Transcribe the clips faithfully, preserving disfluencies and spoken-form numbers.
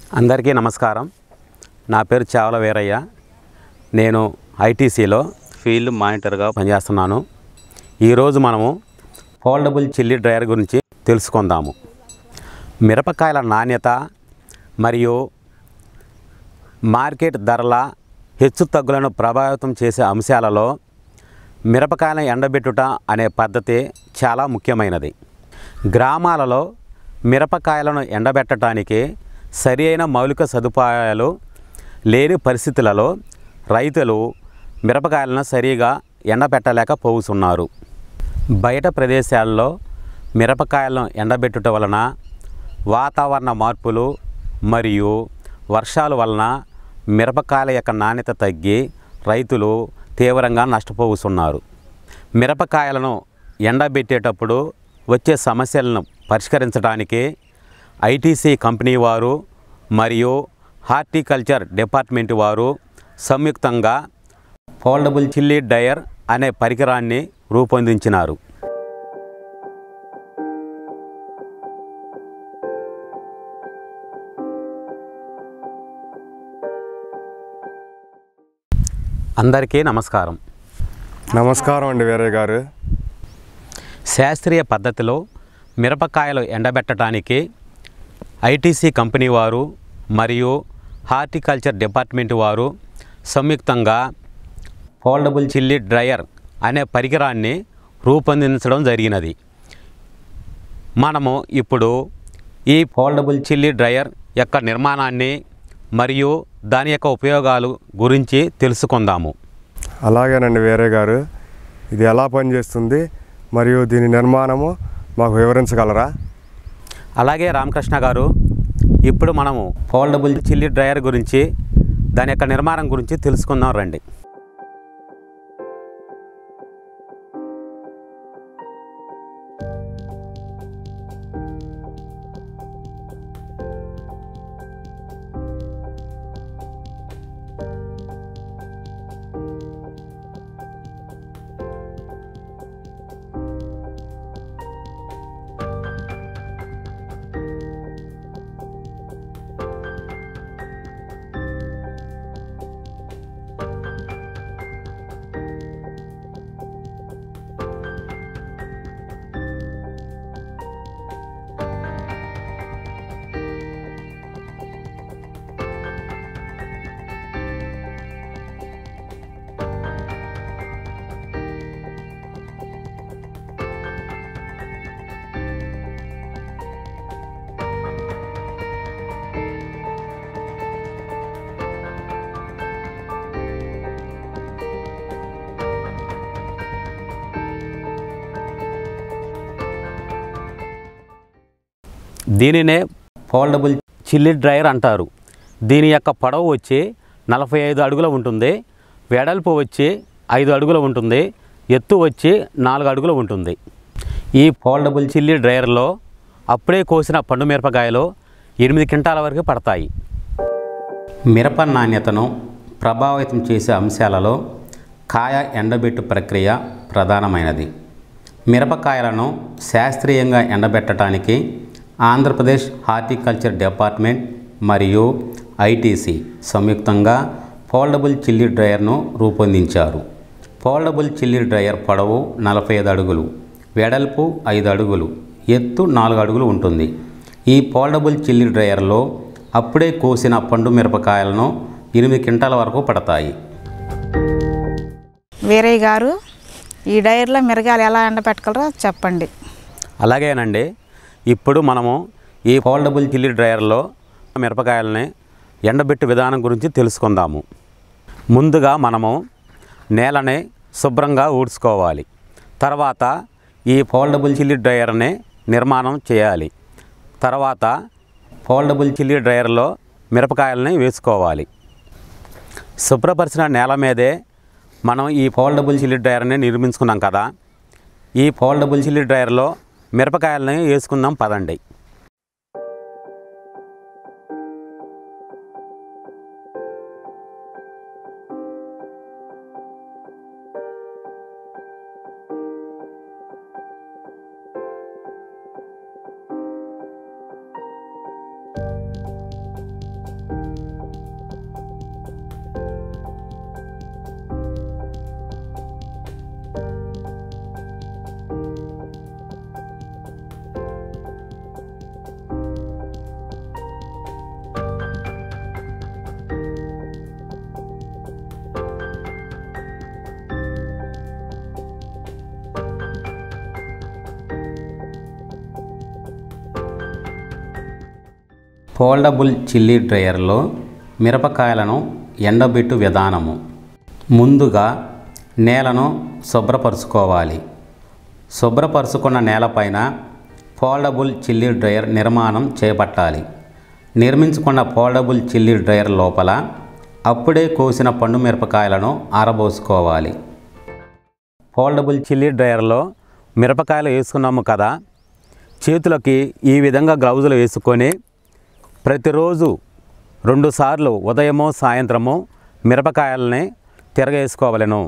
అందరికీ నమస్కారం. నా పేరు చావల వీరయ్య. నేను ఐటీసీలో ఫీల్డ్ మానిటర్గా పనిచేస్తున్నాను. ఈరోజు మనము ఫోల్డబుల్ చిల్లీ డ్రైయర్ గురించి తెలుసుకుందాము. మిరపకాయల నాణ్యత మరియు మార్కెట్ ధరల హెచ్చు తగ్గులను ప్రభావితం చేసే అంశాలలో మిరపకాయలను ఎండబెట్టుట అనే పద్ధతి చాలా ముఖ్యమైనది. గ్రామాలలో మిరపకాయలను ఎండబెట్టడానికి సరి అయిన మౌలిక సదుపాయాలు లేని పరిస్థితులలో రైతులు మిరపకాయలను సరిగా ఎండబెట్టలేకపోతున్నారు. బయట ప్రదేశాల్లో మిరపకాయలను ఎండబెట్టుట వలన వాతావరణ మార్పులు మరియు వర్షాల వలన మిరపకాయల యొక్క నాణ్యత తగ్గి రైతులు తీవ్రంగా నష్టపోతున్నారు. మిరపకాయలను ఎండబెట్టేటప్పుడు వచ్చే సమస్యలను పరిష్కరించడానికి ఐటీసీ కంపెనీ వారు మరియు హార్టికల్చర్ డిపార్ట్మెంట్ వారు సంయుక్తంగా ఫోల్డబుల్ చిల్లీ డ్రైయర్ అనే పరికరాన్ని రూపొందించినారు. అందరికీ నమస్కారం. నమస్కారం అండి వీరయ్య గారు. శాస్త్రీయ పద్ధతిలో మిరపకాయలు ఎండబెట్టడానికి ఐటీసీ కంపెనీ వారు మరియు హార్టికల్చర్ డిపార్ట్మెంట్ వారు సంయుక్తంగా ఫోల్డబుల్ చిల్లీ డ్రైయర్ అనే పరికరాన్ని రూపొందించడం జరిగినది. మనము ఇప్పుడు ఈ ఫోల్డబుల్ చిల్లీ డ్రైయర్ యొక్క నిర్మాణాన్ని మరియు దాని యొక్క ఉపయోగాలు గురించి తెలుసుకుందాము. అలాగేనండి వీరయ్య గారు, ఇది ఎలా పనిచేస్తుంది మరియు దీని నిర్మాణము మాకు వివరించగలరా? అలాగే రామకృష్ణ గారు, ఇప్పుడు మనము ఫోల్డబుల్ చిల్లీ డ్రైయర్ గురించి దాని యొక్క నిర్మాణం గురించి తెలుసుకుందాం రండి. దీనినే ఫోల్డబుల్ చిల్లీ డ్రైయర్ అంటారు. దీని యొక్క పొడవు వచ్చి నలభై ఐదు అడుగుల ఉంటుంది, వెడల్పు వచ్చి ఐదు అడుగుల ఉంటుంది, ఎత్తు వచ్చి నాలుగు అడుగులు ఉంటుంది. ఈ ఫోల్డబుల్ చిల్లీ డ్రైయర్లో అప్పుడే కోసిన పండు మిరపకాయలు ఎనిమిది క్వింటాల వరకు పడతాయి. మిరప నాణ్యతను ప్రభావితం చేసే అంశాలలో కాయ ఎండబెట్టు ప్రక్రియ ప్రధానమైనది. మిరపకాయలను శాస్త్రీయంగా ఎండబెట్టడానికి ఆంధ్రప్రదేశ్ హార్టికల్చర్ డిపార్ట్మెంట్ మరియు ఐటీసీ సంయుక్తంగా ఫోల్డబుల్ చిల్లీ డ్రైయర్ను రూపొందించారు. ఫోల్డబుల్ చిల్లీ డ్రైయర్ పొడవు నలభై ఐదు అడుగులు, వెడల్పు ఐదు అడుగులు, ఎత్తు నాలుగు అడుగులు ఉంటుంది. ఈ ఫోల్డబుల్ చిల్లీ డ్రైయర్లో అప్పుడే కోసిన పండు మిరపకాయలను ఎనిమిది క్వింటాల వరకు పడతాయి. వీరయ్య గారు, ఈ డ్రైయర్లో మిరగాయలు ఎలా ఎండబెట్టగలరో చెప్పండి. అలాగేనండి, ఇప్పుడు మనము ఈ ఫోల్డబుల్ చిల్లీ డ్రైయర్లో మిరపకాయలని ఎండబెట్టు విధానం గురించి తెలుసుకుందాము. ముందుగా మనము నేలని శుభ్రంగా ఊడ్చుకోవాలి. తర్వాత ఈ ఫోల్డబుల్ చిల్లీ డ్రైయర్ని నిర్మాణం చేయాలి. తర్వాత ఫోల్డబుల్ చిల్లీ డ్రైయర్లో మిరపకాయలని వేసుకోవాలి. శుభ్రపరిచిన నేల మీదే మనం ఈ ఫోల్డబుల్ చిల్లీ డ్రైయర్ని నిర్మించుకున్నాం కదా. ఈ ఫోల్డబుల్ చిల్లీ డ్రైయర్లో మిరపకాయలని వేసుకుందాం పదండి. ఫోల్డబుల్ చిల్లీ డ్రైయర్లో మిరపకాయలను ఎండబెట్టు విధానము. ముందుగా నేలను శుభ్రపరచుకోవాలి. శుభ్రపరచుకున్న నేలపైన ఫోల్డబుల్ చిల్లీ డ్రైయర్ నిర్మాణం చేపట్టాలి. నిర్మించుకున్న ఫోల్డబుల్ చిల్లీ డ్రైయర్ లోపల అప్పుడే కోసిన పండు మిరపకాయలను ఆరబోసుకోవాలి. ఫోల్డబుల్ చిల్లీ డ్రైయర్లో మిరపకాయలు వేసుకున్నాము కదా, చేతులకి ఈ విధంగా గ్లౌజులు వేసుకొని ప్రతిరోజు రెండుసార్లు ఉదయమో సాయంత్రమో మిరపకాయలని తిరగేసుకోవలెను.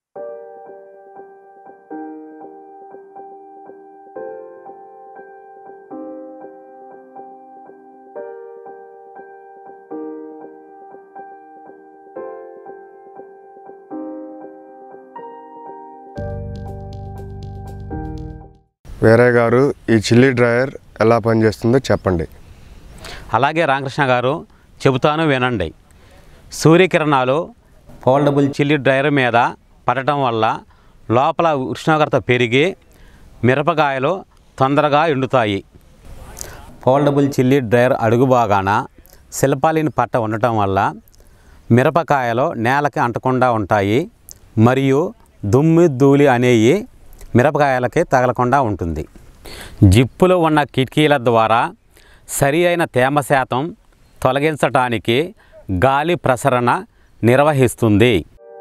వేరే గారు ఈ చిల్లీ డ్రైయర్ ఎలా పనిచేస్తుందో చెప్పండి. అలాగే రామకృష్ణ గారు చెబుతాను వినండి. సూర్యకిరణాలు ఫోల్డబుల్ చిల్లీ డ్రైయర్ మీద పడటం వల్ల లోపల ఉష్ణోగ్రత పెరిగి మిరపకాయలు తొందరగా ఎండుతాయి. ఫోల్డబుల్ చిల్లీ డ్రైయర్ అడుగు భాగాన శిల్పాలిన్ పట్ట ఉండటం వల్ల మిరపకాయలు నేలకి అంటకుండా ఉంటాయి మరియు దుమ్ము ధూళి అనేవి మిరపకాయలకి తగలకుండా ఉంటుంది. జిప్పులో ఉన్న కిటికీల ద్వారా సరి అయిన తేమ శాతం తొలగించటానికి గాలి ప్రసరణ నిర్వహిస్తుంది.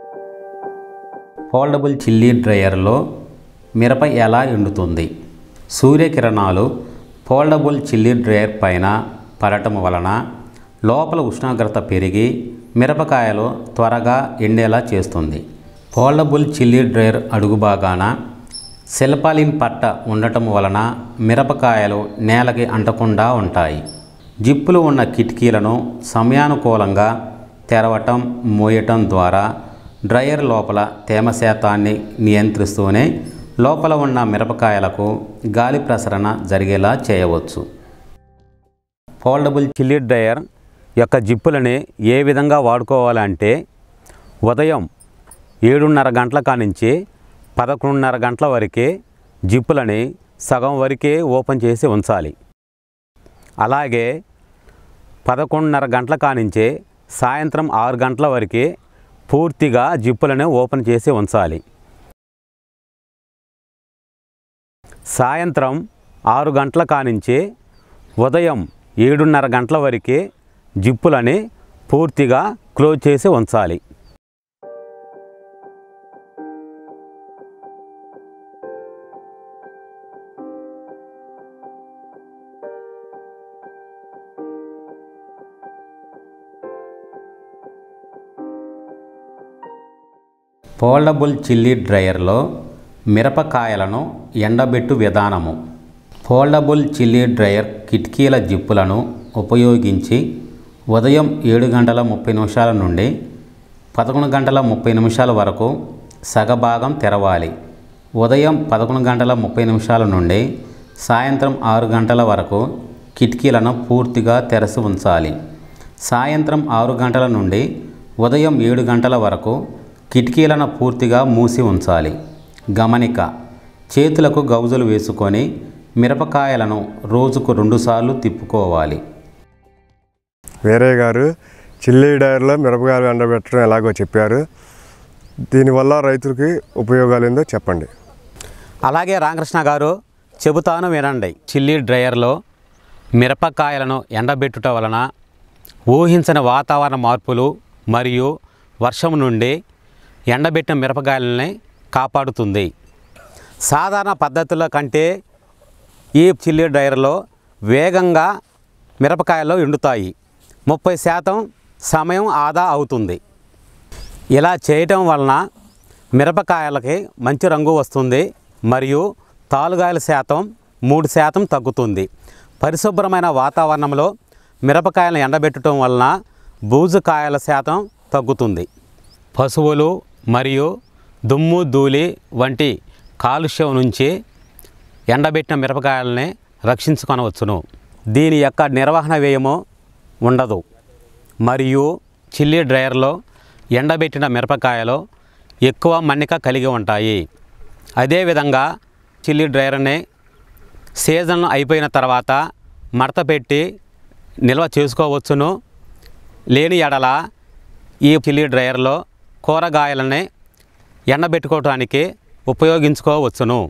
ఫోల్డబుల్ చిల్లీ డ్రైయర్లో మిరప ఎలా ఎండుతుంది? సూర్యకిరణాలు ఫోల్డబుల్ చిల్లీ డ్రైయర్ పైన పడటం వలన లోపల ఉష్ణోగ్రత పెరిగి మిరపకాయలు త్వరగా ఎండేలా చేస్తుంది. ఫోల్డబుల్ చిల్లీ డ్రైయర్ అడుగు భాగాన శిల్పాలిన్ పట్ట ఉండటం వలన మిరపకాయలు నేలకి అంటకుండా ఉంటాయి. జిప్పులు ఉన్న కిటికీలను సమయానుకూలంగా తెరవటం మూయటం ద్వారా డ్రైయర్ లోపల తేమ శాతాన్ని నియంత్రిస్తూనే లోపల ఉన్న మిరపకాయలకు గాలి ప్రసరణ జరిగేలా చేయవచ్చు. ఫోల్డబుల్ చిల్లీ డ్రైయర్ యొక్క జిప్పులని ఏ విధంగా వాడుకోవాలంటే ఉదయం ఏడున్నర గంటల కానించి పదకొండున్నర గంటల వరకే జిప్పులని సగం వరకే ఓపెన్ చేసి ఉంచాలి. అలాగే పదకొండున్నర గంటల కానించి సాయంత్రం ఆరు గంటల వరకే పూర్తిగా జిప్పులను ఓపెన్ చేసి ఉంచాలి. సాయంత్రం ఆరు గంటల కానించి ఉదయం ఏడున్నర గంటల వరకే జిప్పులని పూర్తిగా క్లోజ్ చేసి ఉంచాలి. ఫోల్డబుల్ చిల్లీ డ్రైయర్లో మిరపకాయలను ఎండబెట్టు విధానము. ఫోల్డబుల్ చిల్లీ డ్రైయర్ కిటికీల జిప్పులను ఉపయోగించి ఉదయం ఏడు గంటల ముప్పై నిమిషాల నుండి పదకొండు గంటల ముప్పై నిమిషాల వరకు సగభాగం తెరవాలి. ఉదయం పదకొండు గంటల ముప్పై నిమిషాల నుండి సాయంత్రం ఆరు గంటల వరకు కిటికీలను పూర్తిగా తెరచి ఉంచాలి. సాయంత్రం ఆరు గంటల నుండి ఉదయం ఏడు గంటల వరకు కిటికీలను పూర్తిగా మూసి ఉంచాలి. గమనిక: చేతులకు గౌజులు వేసుకొని మిరపకాయలను రోజుకు రెండుసార్లు తిప్పుకోవాలి. వేరే గారు చిల్లీ డ్రైయర్లో మిరపకాయలు ఎండబెట్టడం ఎలాగో చెప్పారు. దీనివల్ల రైతులకి ఉపయోగాలు ఏందో చెప్పండి. అలాగే రామకృష్ణ గారు చెబుతాను వినండి. చిల్లీ డ్రైయర్లో మిరపకాయలను ఎండబెట్టుట వలన ఊహించని వాతావరణ మార్పులు మరియు వర్షం నుండి ఎండబెట్టిన మిరపకాయలని కాపాడుతుంది. సాధారణ పద్ధతుల కంటే ఈ చిల్లీ డ్రైయర్లో వేగంగా మిరపకాయలు ఎండుతాయి. ముప్పై శాతం సమయం ఆదా అవుతుంది. ఇలా చేయటం వలన మిరపకాయలకి మంచి రంగు వస్తుంది మరియు తాలుగాయల శాతం మూడు శాతం తగ్గుతుంది. పరిశుభ్రమైన వాతావరణంలో మిరపకాయలను ఎండబెట్టడం వలన బూజు కాయల శాతం తగ్గుతుంది. పశువులు మరియు దుమ్ము ధూళి వంటి కాలుష్యం నుంచి ఎండబెట్టిన మిరపకాయలని రక్షించుకొనవచ్చును. దీని యొక్క నిర్వహణ వ్యయము ఉండదు మరియు చిల్లీ డ్రైయర్లో ఎండబెట్టిన మిరపకాయలు ఎక్కువ మన్నిక కలిగి ఉంటాయి. అదేవిధంగా చిల్లీ డ్రైయర్ని సీజన్ అయిపోయిన తర్వాత మడత పెట్టి నిల్వ చేసుకోవచ్చును. లేని ఎడల ఈ చిల్లీ డ్రైయర్లో కూరగాయలని ఎండబెట్టుకోవడానికి ఉపయోగించుకోవచ్చును.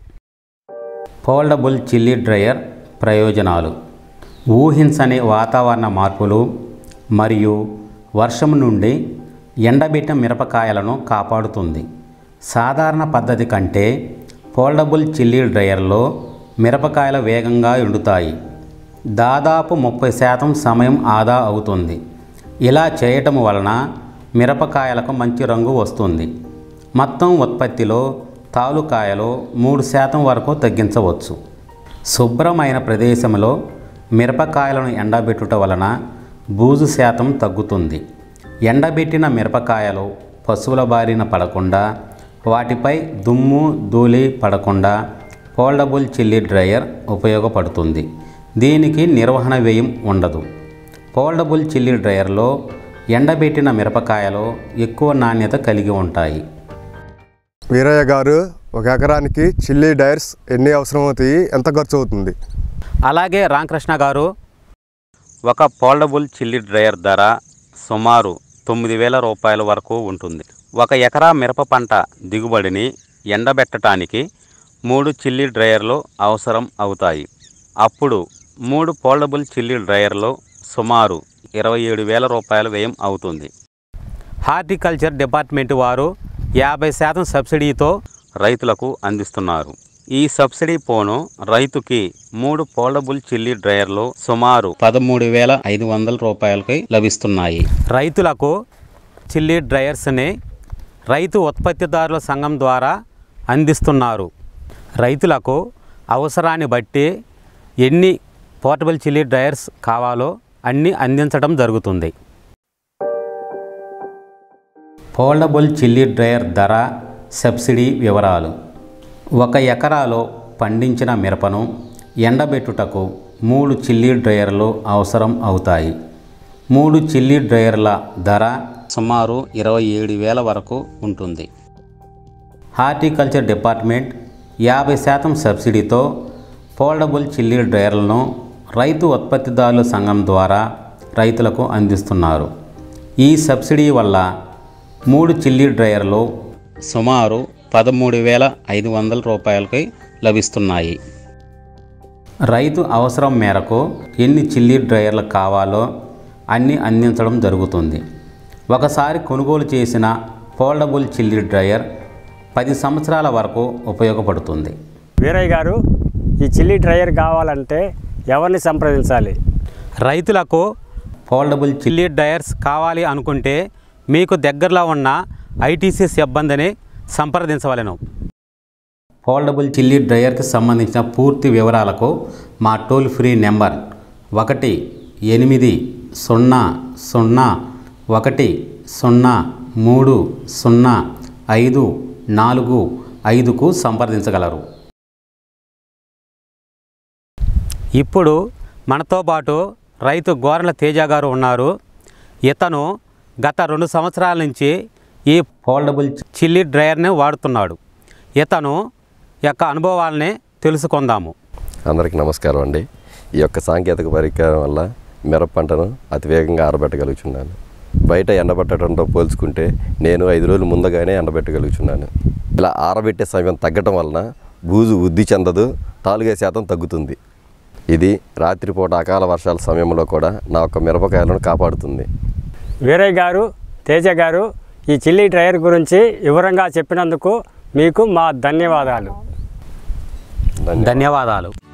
ఫోల్డబుల్ చిల్లీ డ్రైయర్ ప్రయోజనాలు: ఊహించని వాతావరణ మార్పులు మరియు వర్షం నుండి ఎండబెట్టిన మిరపకాయలను కాపాడుతుంది. సాధారణ పద్ధతి కంటే ఫోల్డబుల్ చిల్లీ డ్రైయర్లో మిరపకాయలు వేగంగా ఎండుతాయి. దాదాపు ముప్పై శాతం సమయం ఆదా అవుతుంది. ఇలా చేయటం వలన మిరపకాయలకు మంచి రంగు వస్తుంది. మొత్తం ఉత్పత్తిలో తాలుకాయలు మూడు శాతం వరకు తగ్గించవచ్చు. శుభ్రమైన ప్రదేశంలో మిరపకాయలను ఎండబెట్టుట వలన బూజు శాతం తగ్గుతుంది. ఎండబెట్టిన మిరపకాయలు పశువుల బారిన పడకుండా, వాటిపై దుమ్ము ధూళి పడకుండా ఫోల్డబుల్ చిల్లీ డ్రైయర్ ఉపయోగపడుతుంది. దీనికి నిర్వహణ వ్యయం ఉండదు. ఫోల్డబుల్ చిల్లీ డ్రైయర్లో ఎండబెట్టిన మిరపకాయలు ఎక్కువ నాణ్యత కలిగి ఉంటాయి. వీరయ్య గారు, ఒక ఎకరానికి చిల్లీ డ్రైయర్స్ ఎన్ని అవసరం అవుతాయి, ఎంత ఖర్చు అవుతుంది? అలాగే రామకృష్ణ గారు, ఒక ఫోల్డబుల్ చిల్లీ డ్రైయర్ ధర సుమారు తొమ్మిది వేల రూపాయల వరకు ఉంటుంది. ఒక ఎకరా మిరప పంట దిగుబడిని ఎండబెట్టడానికి మూడు చిల్లీ డ్రైయర్లు అవసరం అవుతాయి. అప్పుడు మూడు ఫోల్డబుల్ చిల్లీ డ్రైయర్లు సుమారు ఇరవై ఏడు వేల రూపాయల వ్యయం అవుతుంది. హార్టికల్చర్ డిపార్ట్మెంట్ వారు యాభై శాతం సబ్సిడీతో రైతులకు అందిస్తున్నారు. ఈ సబ్సిడీ పోను రైతుకి మూడు ఫోల్డబుల్ చిల్లీ డ్రైయర్లు సుమారు పదమూడు వేల ఐదు వందల రూపాయలకి లభిస్తున్నాయి. రైతులకు చిల్లీ డ్రైయర్స్ని రైతు ఉత్పత్తిదారుల సంఘం ద్వారా అందిస్తున్నారు. రైతులకు అవసరాన్ని బట్టి ఎన్ని పోర్టబుల్ చిల్లీ డ్రైయర్స్ కావాలో అన్నీ అందించడం జరుగుతుంది. ఫోల్డబుల్ చిల్లీ డ్రైయర్ ధర, సబ్సిడీ వివరాలు: ఒక ఎకరాలో పండించిన మిరపను ఎండబెట్టుటకు మూడు చిల్లీ డ్రైయర్లు అవసరం అవుతాయి. మూడు చిల్లీ డ్రైయర్ల ధర సుమారు ఇరవై ఏడు వేల వరకు ఉంటుంది. హార్టికల్చర్ డిపార్ట్మెంట్ యాభై శాతం సబ్సిడీతో ఫోల్డబుల్ చిల్లీ డ్రైయర్లను రైతు ఉత్పత్తిదారుల సంఘం ద్వారా రైతులకు అందిస్తున్నారు. ఈ సబ్సిడీ వల్ల మూడు చిల్లీ డ్రైయర్లు సుమారు పదమూడు వేల ఐదు వందల రూపాయలకి లభిస్తున్నాయి. రైతు అవసరం మేరకు ఎన్ని చిల్లీ డ్రైయర్లు కావాలో అన్ని అందించడం జరుగుతుంది. ఒకసారి కొనుగోలు చేసిన ఫోల్డబుల్ చిల్లీ డ్రైయర్ పది సంవత్సరాల వరకు ఉపయోగపడుతుంది. వీరయ్య గారు, ఈ చిల్లీ డ్రైయర్ కావాలంటే ఎవరిని సంప్రదించాలి? రైతులకు ఫోల్డబుల్ చిల్లీ డ్రైయర్స్ కావాలి అనుకుంటే మీకు దగ్గరలో ఉన్న ఐటీసీ సిబ్బందిని సంప్రదించవలెను. ఫోల్డబుల్ చిల్లీ డ్రైయర్కి సంబంధించిన పూర్తి వివరాలకు మా టోల్ ఫ్రీ నెంబర్ ఒకటి ఎనిమిది సున్నా సున్నా ఒకటి సున్నా మూడు సున్నా ఐదు నాలుగు ఐదుకు సంప్రదించగలరు. ఇప్పుడు మనతో పాటు రైతు గోర్ల తేజ గారు ఉన్నారు. ఇతను గత రెండు సంవత్సరాల నుంచి ఈ ఫోల్డబుల్ చిల్లీ డ్రైయర్ని వాడుతున్నాడు. ఇతను యొక్క అనుభవాలని తెలుసుకుందాము. అందరికీ నమస్కారం అండి. ఈ యొక్క సాంకేతిక పరిజ్ఞానం వల్ల మిరప పంటను అతివేగంగా ఆరబెట్టగలుగుతున్నాను. బయట ఎండబెట్టడంతో పోల్చుకుంటే నేను ఐదు రోజులు ముందుగానే ఎండబెట్టగలుగుతున్నాను. ఇలా ఆరబెట్టే సమయం తగ్గటం వలన బూజు వృద్ధి చెందదు, తాలుగే శాతం తగ్గుతుంది. ఇది రాత్రిపూట అకాల వర్షాల సమయంలో కూడా నా యొక్క మిరపకాయలను కాపాడుతుంది. వీరయ్య గారు, తేజ గారు, ఈ చిల్లీ డ్రైయర్ గురించి వివరంగా చెప్పినందుకు మీకు మా ధన్యవాదాలు. ధన్యవాదాలు.